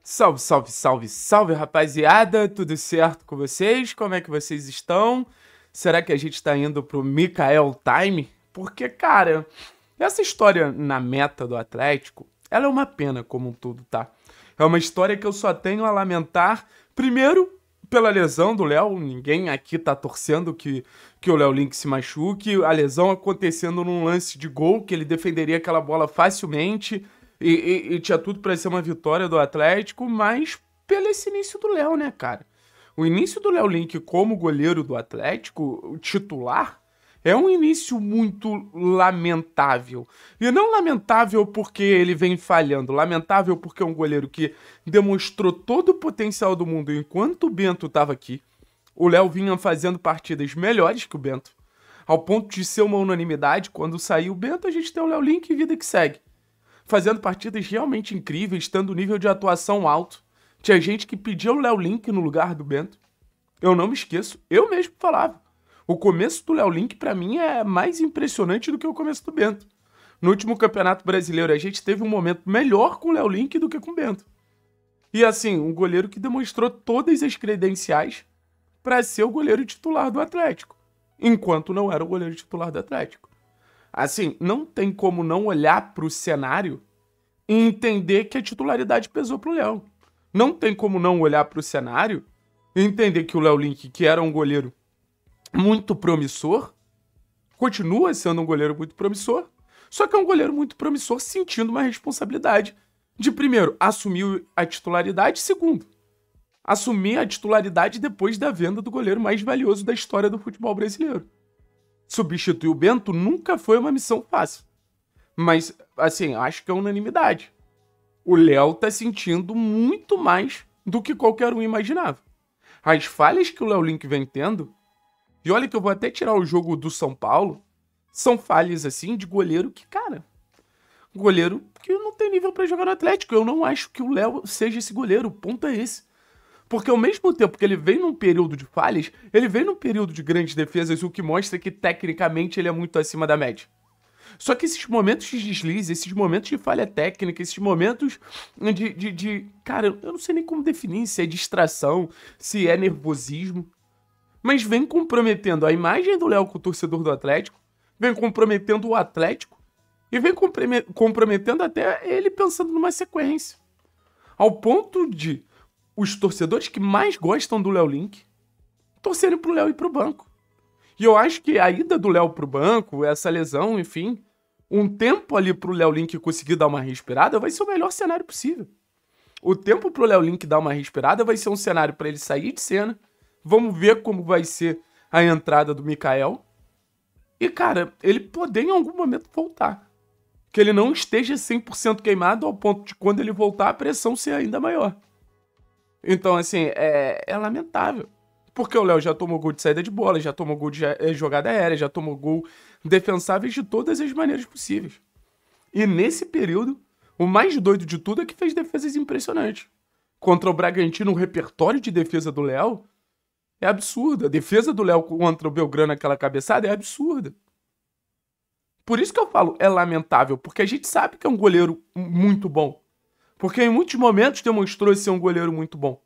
Salve, salve, salve, salve, rapaziada! Tudo certo com vocês? Como é que vocês estão? Será que a gente tá indo pro Mikael Time? Porque, cara, essa história na meta do Atlético, ela é uma pena como um todo, tá? É uma história que eu só tenho a lamentar, primeiro, pela lesão do Léo. Ninguém aqui tá torcendo que o Léo Link se machuque. A lesão acontecendo num lance de gol, que ele defenderia aquela bola facilmente. E tinha tudo pra ser uma vitória do Atlético, mas pelo esse início do Léo, né, cara? O início do Léo Link como goleiro do Atlético, o titular, é um início muito lamentável. E não lamentável porque ele vem falhando, lamentável porque é um goleiro que demonstrou todo o potencial do mundo enquanto o Bento estava aqui. O Léo vinha fazendo partidas melhores que o Bento, ao ponto de ser uma unanimidade. Quando saiu o Bento, a gente tem o Léo Link e vida que segue. Fazendo partidas realmente incríveis, tendo nível de atuação alto. Tinha gente que pedia o Léo Link no lugar do Bento. Eu não me esqueço, eu mesmo falava. O começo do Léo Link, pra mim, é mais impressionante do que o começo do Bento. No último Campeonato Brasileiro, a gente teve um momento melhor com o Léo Link do que com o Bento. E assim, um goleiro que demonstrou todas as credenciais pra ser o goleiro titular do Atlético, enquanto não era o goleiro titular do Atlético. Assim, não tem como não olhar pro cenário e entender que a titularidade pesou pro Léo. Não tem como não olhar pro cenário e entender que o Léo Link, que era um goleiro muito promissor, continua sendo um goleiro muito promissor, só que é um goleiro muito promissor sentindo uma responsabilidade de, primeiro, assumir a titularidade, segundo, assumir a titularidade depois da venda do goleiro mais valioso da história do futebol brasileiro. Substituir o Bento nunca foi uma missão fácil. Mas, assim, acho que é unanimidade. O Léo tá sentindo muito mais do que qualquer um imaginava. As falhas que o Léo Link vem tendo, e olha que eu vou até tirar o jogo do São Paulo, são falhas, assim, de goleiro que, cara, goleiro que não tem nível pra jogar no Atlético. Eu não acho que o Léo seja esse goleiro, o ponto é esse. Porque ao mesmo tempo que ele vem num período de falhas, ele vem num período de grandes defesas, o que mostra que tecnicamente ele é muito acima da média. Só que esses momentos de deslize, esses momentos de falha técnica, esses momentos cara, eu não sei nem como definir se é distração, se é nervosismo, mas vem comprometendo a imagem do Léo com o torcedor do Atlético, vem comprometendo o Atlético e vem comprometendo até ele pensando numa sequência. Ao ponto de os torcedores que mais gostam do Léo Link torcerem pro Léo ir pro banco. E eu acho que a ida do Léo pro banco, essa lesão, enfim, um tempo ali pro Léo Link conseguir dar uma respirada vai ser o melhor cenário possível. O tempo pro Léo Link dar uma respirada vai ser um cenário para ele sair de cena. Vamos ver como vai ser a entrada do Mikael. E, cara, ele poder em algum momento voltar. Que ele não esteja 100% queimado ao ponto de quando ele voltar a pressão ser ainda maior. Então, assim, é lamentável. Porque o Léo já tomou gol de saída de bola, já tomou gol de jogada aérea, já tomou gol defensáveis de todas as maneiras possíveis. E nesse período, o mais doido de tudo é que fez defesas impressionantes. Contra o Bragantino, o repertório de defesa do Léo é absurdo. A defesa do Léo contra o Belgrano, aquela cabeçada, é absurda. Por isso que eu falo, é lamentável, porque a gente sabe que é um goleiro muito bom. Porque em muitos momentos demonstrou ser um goleiro muito bom.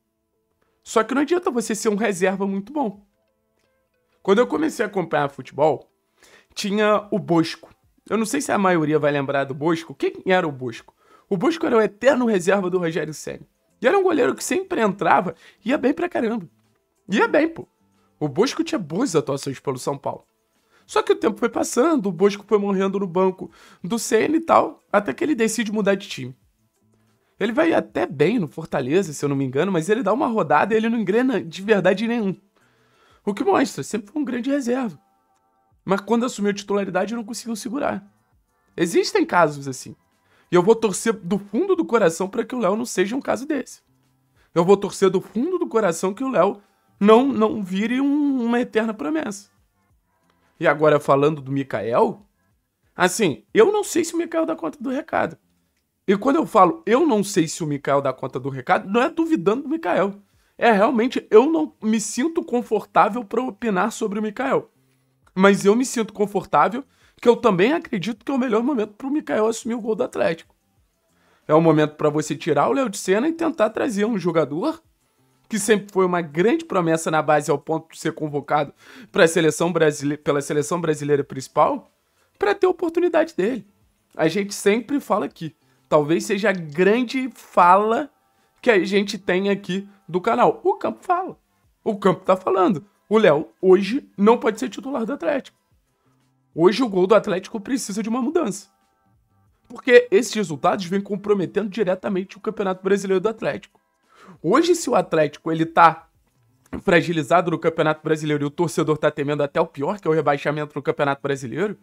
Só que não adianta você ser um reserva muito bom. Quando eu comecei a acompanhar futebol, tinha o Bosco. Eu não sei se a maioria vai lembrar do Bosco. Quem era o Bosco? O Bosco era o eterno reserva do Rogério Ceni. E era um goleiro que sempre entrava e ia bem pra caramba. Ia bem, pô. O Bosco tinha boas atuações pelo São Paulo. Só que o tempo foi passando, o Bosco foi morrendo no banco do Ceni e tal, até que ele decide mudar de time. Ele vai até bem no Fortaleza, se eu não me engano, mas ele dá uma rodada e ele não engrena de verdade nenhum. O que mostra, sempre foi um grande reserva. Mas quando assumiu a titularidade, não conseguiu segurar. Existem casos assim. E eu vou torcer do fundo do coração para que o Léo não seja um caso desse. Eu vou torcer do fundo do coração que o Léo não vire uma eterna promessa. E agora, falando do Mikael, assim, eu não sei se o Mikael dá conta do recado. E quando eu falo eu não sei se o Mikael dá conta do recado, não é duvidando do Mikael. É realmente, eu não me sinto confortável para opinar sobre o Mikael. Mas eu me sinto confortável que eu também acredito que é o melhor momento para o Mikael assumir o gol do Atlético. É o momento para você tirar o Léo de cena e tentar trazer um jogador que sempre foi uma grande promessa na base ao ponto de ser convocado pela seleção brasileira principal, para ter a oportunidade dele. A gente sempre fala aqui. Talvez seja a grande fala que a gente tem aqui do canal. O campo fala. O campo tá falando. O Léo, hoje, não pode ser titular do Atlético. Hoje, o gol do Atlético precisa de uma mudança. Porque esses resultados vêm comprometendo diretamente o Campeonato Brasileiro do Atlético. Hoje, se o Atlético ele tá fragilizado no Campeonato Brasileiro e o torcedor tá temendo até o pior, que é o rebaixamento no Campeonato Brasileiro,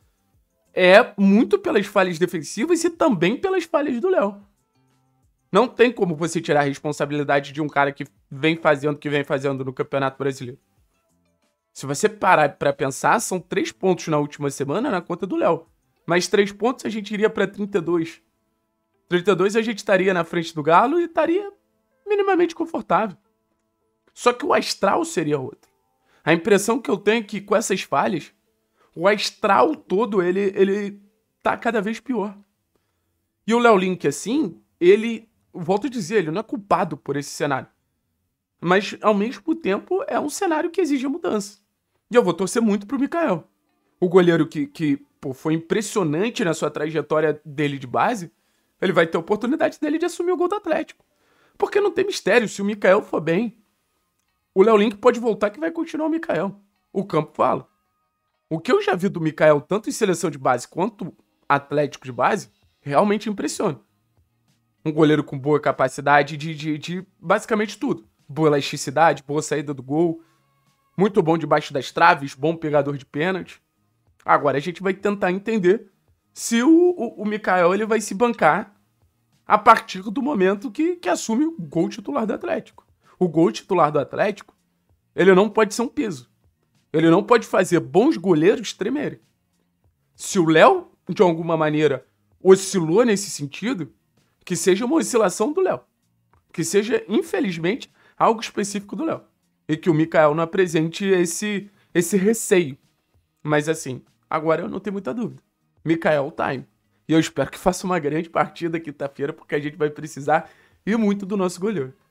é muito pelas falhas defensivas e também pelas falhas do Léo. Não tem como você tirar a responsabilidade de um cara que vem fazendo no Campeonato Brasileiro. Se você parar pra pensar, são 3 pontos na última semana na conta do Léo. Mais 3 pontos a gente iria pra 32. 32 a gente estaria na frente do Galo e estaria minimamente confortável. Só que o astral seria outro. A impressão que eu tenho é que com essas falhas, o astral todo, ele tá cada vez pior. E o Léo Link, assim, ele, volto a dizer, ele não é culpado por esse cenário. Mas, ao mesmo tempo, é um cenário que exige mudança. E eu vou torcer muito pro Mikael. O goleiro que foi impressionante na sua trajetória dele de base, ele vai ter a oportunidade dele de assumir o gol do Atlético. Porque não tem mistério, se o Mikael for bem, o Léo Link pode voltar que vai continuar o Mikael. O campo fala. O que eu já vi do Mikael, tanto em seleção de base quanto Atlético de base, realmente impressiona. Um goleiro com boa capacidade de basicamente tudo. Boa elasticidade, boa saída do gol, muito bom debaixo das traves, bom pegador de pênalti. Agora a gente vai tentar entender se o Mikael ele vai se bancar a partir do momento que assume o gol titular do Atlético. O gol titular do Atlético, ele não pode ser um peso. Ele não pode fazer bons goleiros tremerem. Se o Léo, de alguma maneira, oscilou nesse sentido, que seja uma oscilação do Léo. Que seja, infelizmente, algo específico do Léo. E que o Mikael não apresente esse receio. Mas assim, agora eu não tenho muita dúvida. Mikael time. E eu espero que faça uma grande partida quinta-feira, porque a gente vai precisar ir muito do nosso goleiro.